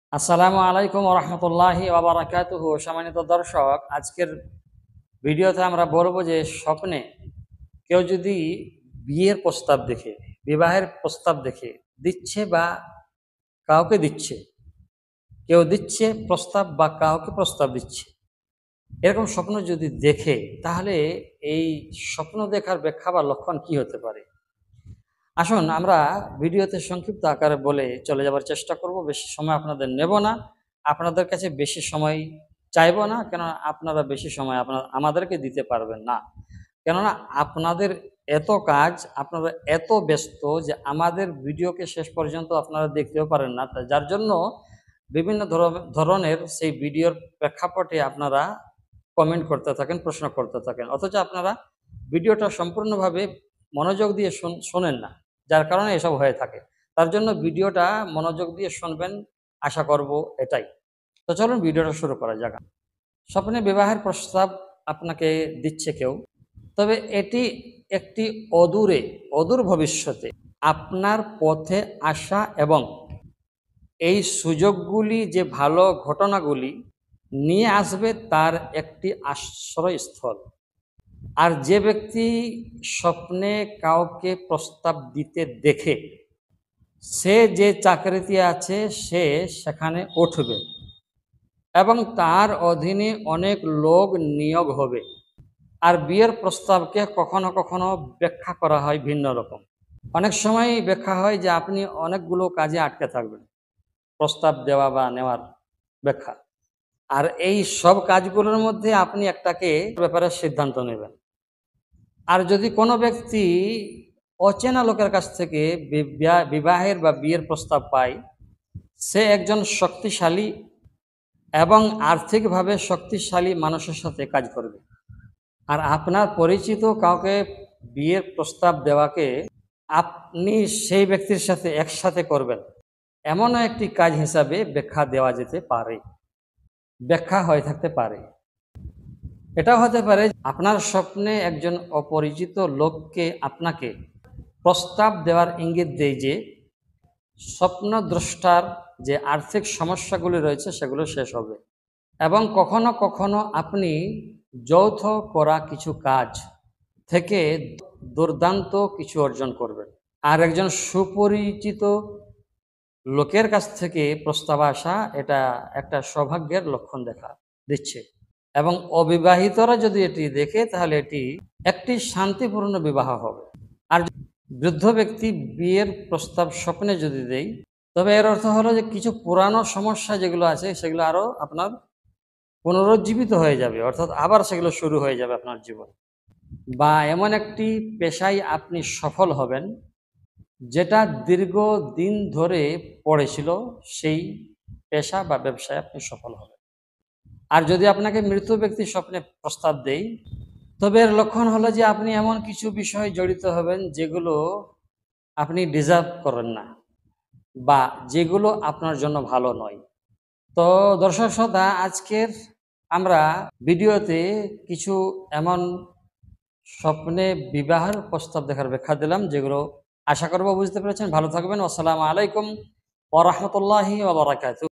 আসসালামু আলাইকুম রহমতুল্লাহি ওয়া বারাকাতুহু। সম্মানিত দর্শক, আজকের ভিডিওতে আমরা বলবো যে স্বপ্নে কেউ যদি বিয়ের প্রস্তাব দেখে, বিবাহের প্রস্তাব দেখে দিচ্ছে বা কাউকে দিচ্ছে, কেউ দিচ্ছে প্রস্তাব বা কাউকে প্রস্তাব দিচ্ছে, এরকম স্বপ্ন যদি দেখে, তাহলে এই স্বপ্ন দেখার ব্যাখ্যা বা লক্ষণ কি হতে পারে? আসুন আমরা ভিডিওতে সংক্ষিপ্ত আকারে বলে চলে যাবার চেষ্টা করব। বেশি সময় আপনাদের নেব না, আপনাদের কাছে বেশি সময় চাইবো না, কেননা আপনারা বেশি সময় আমাদেরকে দিতে পারবেন না। কেননা আপনাদের এত কাজ, আপনারা এত ব্যস্ত যে আমাদের ভিডিওকে শেষ পর্যন্ত আপনারা দেখতেও পারেন না। যার জন্য বিভিন্ন ধরনের সেই ভিডিওর প্রেক্ষাপটে আপনারা কমেন্ট করতে থাকেন, প্রশ্ন করতে থাকেন, অথচ আপনারা ভিডিওটা সম্পূর্ণভাবে মনোযোগ দিয়ে শোনেন না, যার কারণে এসব হয়ে থাকে। তার জন্য ভিডিওটা মনোযোগ দিয়ে শুনবেন, আশা করব এটাই। তো চলুন ভিডিওটা শুরু করা যাক। স্বপ্নে বিবাহের প্রস্তাব আপনাকে দিচ্ছে কেউ, তবে এটি একটি অদূর ভবিষ্যতে আপনার পথে আসা এবং এই সুযোগগুলি যে ভালো ঘটনাগুলি নিয়ে আসবে তার একটি আশ্রয়স্থল। আর যে ব্যক্তি স্বপ্নে কাউকে প্রস্তাব দিতে দেখে, সে যে চাকরিতে আছে সে সেখানে উঠবে এবং তার অধীনে অনেক লোক নিয়োগ হবে। আর বিয়ের প্রস্তাবকে কখনো কখনো ব্যাখ্যা করা হয় ভিন্ন রকম। অনেক সময় ব্যাখ্যা হয় যে আপনি অনেকগুলো কাজে আটকে থাকবেন, প্রস্তাব দেওয়া বা নেওয়ার ব্যাখ্যা। আর এই সব কাজগুলোর মধ্যে আপনি একটাকে ব্যাপারে সিদ্ধান্ত নেবেন। আর যদি কোনো ব্যক্তি অচেনা লোকের কাছ থেকে বিবাহের বা বিয়ের প্রস্তাব পায়, সে একজন শক্তিশালী এবং আর্থিকভাবে শক্তিশালী মানুষের সাথে কাজ করবে। আর আপনার পরিচিত কাউকে বিয়ের প্রস্তাব দেওয়াকে আপনি সেই ব্যক্তির সাথে একসাথে করবেন, এমনও একটি কাজ হিসাবে ব্যাখ্যা দেওয়া যেতে পারে, ব্যাখ্যা হয়ে থাকতে পারে। এটাও হতে পারে আপনার স্বপ্নে একজন অপরিচিত লোককে আপনাকে প্রস্তাব দেওয়ার ইঙ্গিত দেয় যে স্বপ্নদ্রষ্টার যে আর্থিক সমস্যাগুলি রয়েছে সেগুলো শেষ হবে এবং কখনো কখনো আপনি যৌথ করা কিছু কাজ থেকে দুর্দান্ত কিছু অর্জন করবেন। আর একজন সুপরিচিত লোকের কাছ থেকে প্রস্তাব আসা, এটা একটা সৌভাগ্যের লক্ষণ দিচ্ছে। এবং অবিবাহিতরা যদি এটি দেখে, তাহলে এটি একটি শান্তিপূর্ণ বিবাহ হবে। আর বৃদ্ধ ব্যক্তি বিয়ের প্রস্তাব স্বপ্নে যদি দেয়, তবে এর অর্থ হলো যে কিছু পুরানো সমস্যা যেগুলো আছে সেগুলো আরও আপনার পুনরুজ্জীবিত হয়ে যাবে, অর্থাৎ আবার সেগুলো শুরু হয়ে যাবে আপনার জীবন। বা এমন একটি পেশায় আপনি সফল হবেন যেটা দীর্ঘদিন ধরে পড়েছিল, সেই পেশা বা ব্যবসায় আপনি সফল হবেন। আর যদি আপনাকে মৃত ব্যক্তি স্বপ্নে প্রস্তাব দেয়, তবে এর লক্ষণ হলো যে আপনি এমন কিছু বিষয় জড়িত হবেন যেগুলো আপনি ডিজার্ভ করেন না বা যেগুলো আপনার জন্য ভালো নয়। তো দর্শক শ্রোতা, আজকের আমরা ভিডিওতে কিছু এমন স্বপ্নে বিবাহের প্রস্তাব দেখার ব্যাখ্যা দিলাম, যেগুলো আশা করব বুঝতে পেরেছেন। ভালো থাকবেন। আসসালামু আলাইকুম ওয়া রাহমাতুল্লাহি ওয়া বারাকাতুহু।